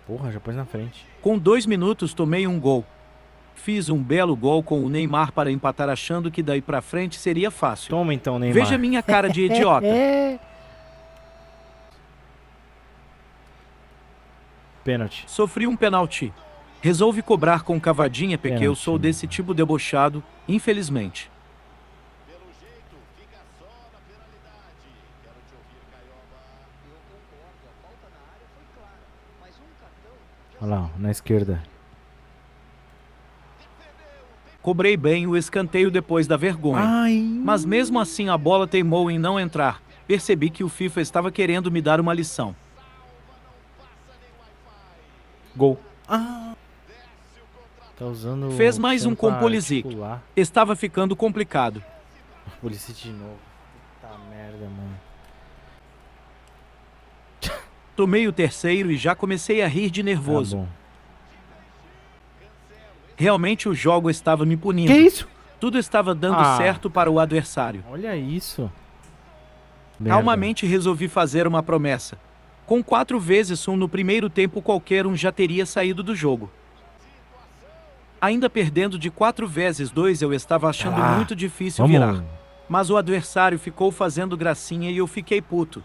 Porra, já pôs na frente. Com 2 minutos tomei um gol. Fiz um belo gol com o Neymar para empatar, achando que daí pra frente seria fácil. Toma então, Neymar. Veja minha cara de idiota. Pênalti. Sofri um pênalti. Resolvi cobrar com cavadinha porque eu sou desse tipo debochado, infelizmente. Olha lá, na esquerda. Cobrei bem o escanteio depois da vergonha. Ai. Mas mesmo assim a bola teimou em não entrar. Percebi que o FIFA estava querendo me dar uma lição. Gol. Ah. Tá usando. Fez mais um com Pulisic. Estava ficando complicado. Pulisic de novo. Puta merda, mano. Tomei o terceiro e já comecei a rir de nervoso. Tá bom. Realmente o jogo estava me punindo. Que isso? Tudo estava dando certo para o adversário. Olha isso. Calmamente resolvi fazer uma promessa. Com 4 vezes um no primeiro tempo, qualquer um já teria saído do jogo. Ainda perdendo de 4 vezes 2, eu estava achando muito difícil virar. Mas o adversário ficou fazendo gracinha e eu fiquei puto.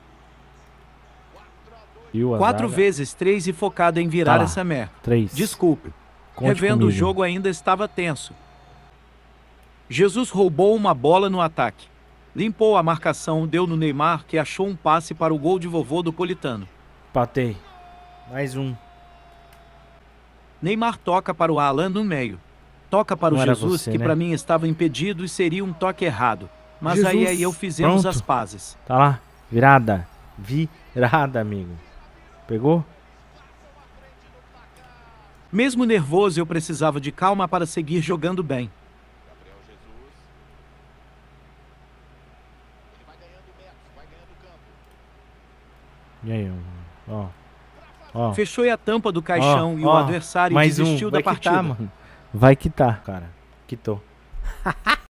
4 vezes 3 e focado em virar essa merda. 3. Desculpe. Conte Revendo comigo. o jogo ainda estava tenso. Jesus roubou uma bola no ataque. Limpou a marcação, deu no Neymar, que achou um passe para o gol de vovô do Politano. Patei. Mais um. Neymar toca para o Alan no meio. Toca para o Jesus, você, que né? para mim estava impedido e seria um toque errado. Mas Jesus. aí eu fizemos Pronto. as pazes. Tá lá. Virada. Virada, amigo. Pegou? Mesmo nervoso, eu precisava de calma para seguir jogando bem. E aí, ó. Ó. Fechou a tampa do caixão e o adversário mais desistiu da Vai partida. quitar, mano. Vai quitar, cara. Quitou.